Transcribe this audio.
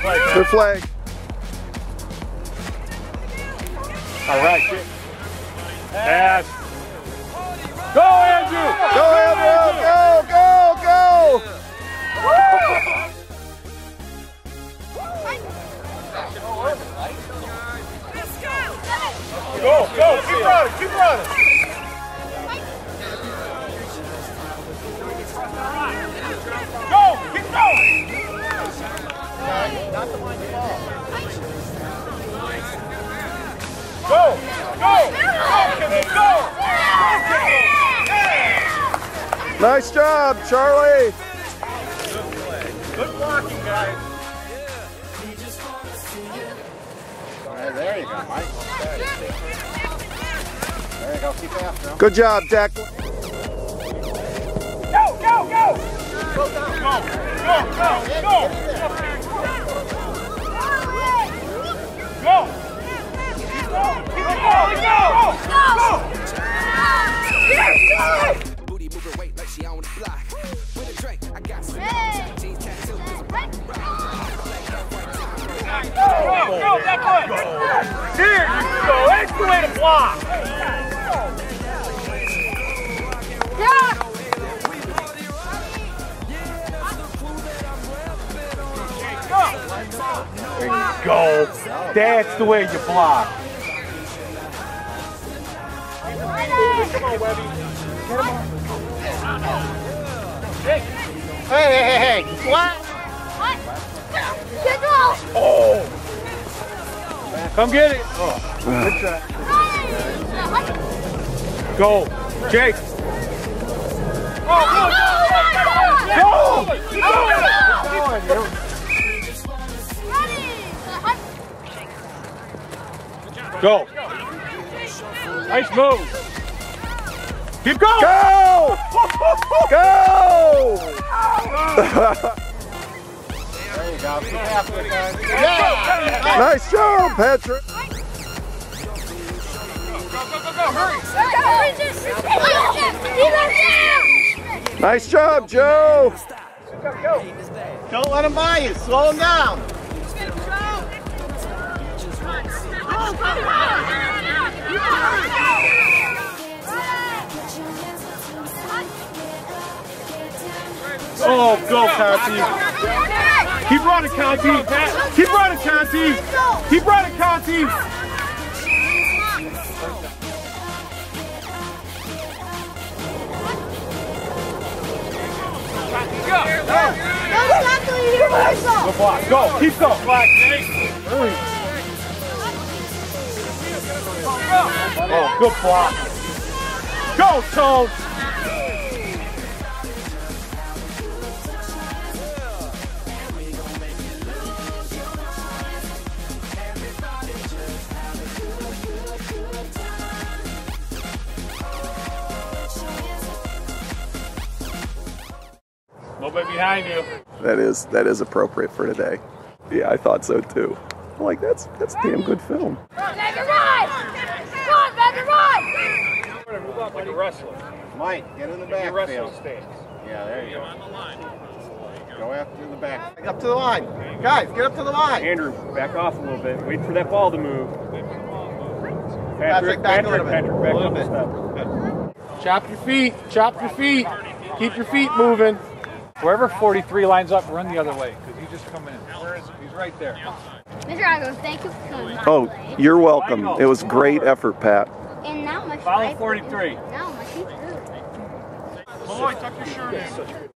Good flag. All right, kid. Pass. Go, Andrew! Go, Andrew! Go, go, go! Go, go, keep running, keep running. Go, keep going. Not the one ball. Go, go, go, go. Nice job, Charlie. Good blocking, guys. There you go, Mike. There you go, keep after him. Good job, Declan. Go, go, go! Go, go, go, go, go! Go! Go! Booty moving weight like she on the block. With a drink, I got some jeans tattoos. Go, that foot! Here you go, that's the way to block! There you go. That's the way you block. Come on, Webby. Get him on. Hey. What? Oh! Come get it. Oh, good try. Go, Jake. Oh, go! Go! Nice move. Keep going. Go! Go! There you go, keep after it, guys. Yeah! Nice job, Patrick. Hurry! Nice job, Joe. Don't let him by you, slow him down. Oh, go, Conti. Keep running, Conti. Keep running, Conti. Keep running, Conti. Go block. Go. Keep going. Block. Oh, good block. Go, Tone. Nobody behind you. That is appropriate for today. Yeah, I thought so too. I'm like, that's a damn good film. Back and ride! Come on, back and ride! Move up like a wrestler. Mike, get in the Your wrestling backfield. stance. Yeah, there you go. Go after the back. Up to the line. Guys, get up to the line. Andrew, back off a little bit. Wait for that ball to move. Patrick, back a little bit. Patrick, back A little up a bit. step. Chop your feet. Chop your feet. Keep your feet moving. Wherever 43 lines up, run the other way, because he's just coming in. Where is he? He's right there. Mr. Agos, thank you for coming. Oh, you're welcome. It was great effort, Pat. And now my Follow 43. Now my feet hurt. Malloy, tuck your shirt in.